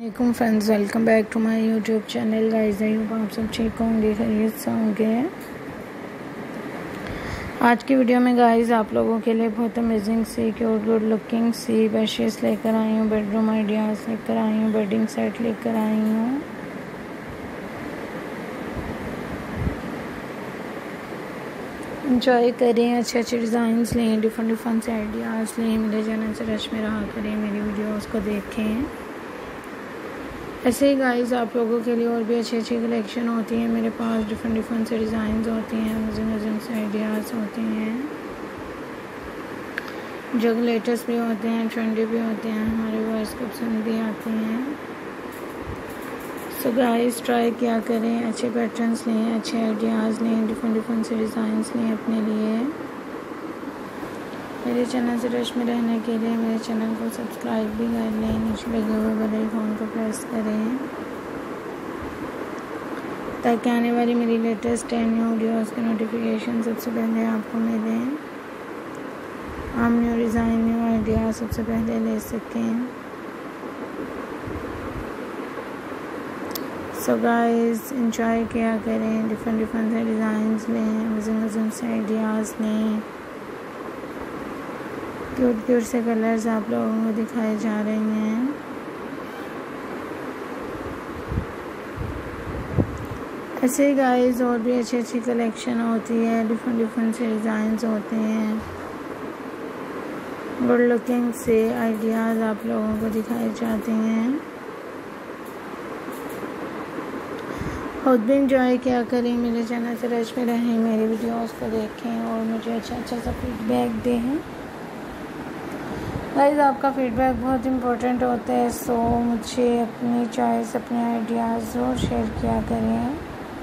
वालेकुम friends, welcome back to my YouTube channel. Guys I hope आप सब ठीक होंगे, खैरियत से होंगे। आज की वीडियो में गाइस आप लोगों के लिए बहुत अमेजिंग सी क्यूट गुड लुकिंग सी बेडशीट्स लेकर आई हूँ, बेडरूम आइडियाज़ लेकर आई हूँ, बेडिंग सेट लेकर आई हूँ। इंजॉय करें, अच्छे अच्छे डिज़ाइंस लें, डिफरेंट से आइडियाज़ लें। मेरे चैनल से रश में रहा करें, मेरी वीडियोज़ को देखें। ऐसे ही गाइस आप लोगों के लिए और भी अच्छी अच्छी कलेक्शन होती है मेरे पास। डिफरेंट से डिज़ाइंस होती हैं, अमेजिंग से आइडियाज़ होते हैं, जो लेटेस्ट भी होते हैं, ट्रेंडी भी होते हैं, हमारे व्यूअर्स को पसंद भी आते हैं। सो गाइस ट्राई किया करें, अच्छे पैटर्न्स लें, अच्छे आइडियाज़ लें, डिफरेंट से डिज़ाइंस लें अपने लिए। मेरे चैनल से रश में रहने के लिए मेरे चैनल को सब्सक्राइब भी कर लें, नीचे लगे हुए बेल आइकन को प्रेस करें ताकि आने वाली मेरी लेटेस्ट न्यू वीडियोज़ के नोटिफिकेशन सबसे पहले आपको मिलें। हम न्यू डिज़ाइन, न्यू आइडिया सबसे पहले ले सकें। सो गाइस एंजॉय किया करें, डिफरेंट से डिज़ाइंस लें, अमेजिंग से आइडियाज़ लें। क्यूट से कलर्स आप लोगों को दिखाए जा रहे हैं। ऐसे ही गाइस और भी अच्छी अच्छी कलेक्शन होती है, डिफरेंट से डिज़ाइंस होते हैं, गुड लुकिंग से आइडियाज़ आप लोगों को दिखाए जाते हैं। खुद भी इंजॉय किया करें, मेरे चैनल से रश में रहें, मेरी वीडियोस को देखें और मुझे अच्छा सा फीडबैक दें। गाइस आपका फीडबैक बहुत इम्पोर्टेंट होता है, सो मुझे अपनी चॉइस, अपने आइडियाज़ ज़रूर शेयर किया करें।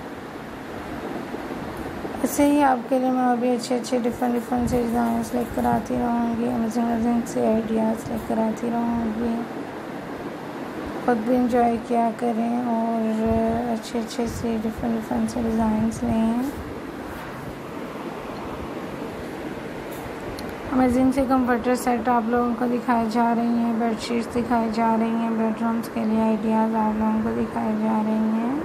ऐसे ही आपके लिए मैं और भी अच्छे डिफरेंट से डिज़ाइंस लेकर आती रहूँगी, अमेजिंग से आइडियाज़ लेकर आती रहूँगी। खुद भी इंजॉय किया करें और अच्छे से डिफरेंट से डिज़ाइंस लें। अमेजिंग से कंफर्टर सेट आप लोगों को दिखाए जा रही हैं, बेडशीट्स दिखाई जा रही हैं, बेडरूम्स के लिए आइडियाज़ आप लोगों को दिखाए जा रही हैं।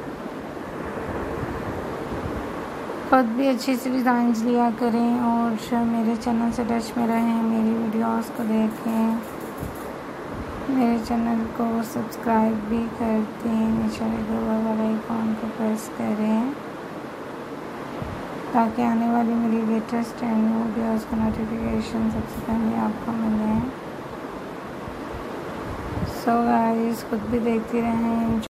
खुद भी अच्छी सी डिज़ाइंस लिया करें और मेरे चैनल से टच में रहें, मेरी वीडियोस को देखें, मेरे चैनल को सब्सक्राइब भी करते हैं, नीचे लगे हुए बेल आइकन को प्रेस करें ताकि आने वाली मेरी लेटेस्ट न्यू वीडियोज़ का नोटिफिकेशन सबसे पहले आपको मिले। सो गाइस खुद भी देखती रहें।